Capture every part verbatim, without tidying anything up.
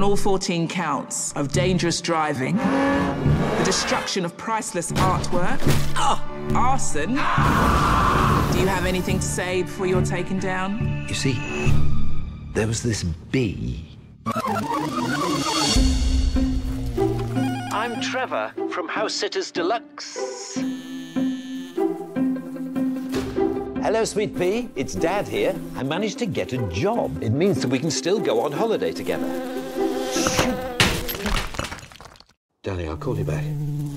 all fourteen counts of dangerous driving, the destruction of priceless artwork, oh, arson. Do you have anything to say before you're taken down? You see, there was this bee. I'm Trevor from House Sitters Deluxe. Hello, sweet pea. It's Dad here. I managed to get a job. It means that we can still go on holiday together. Darling, I'll call you back.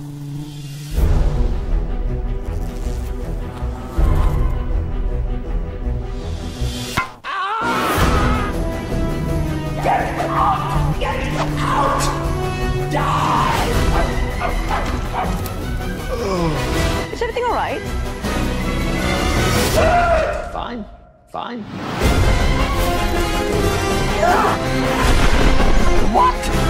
Get out! Get out! Die! Is everything all right? Fine, fine. What?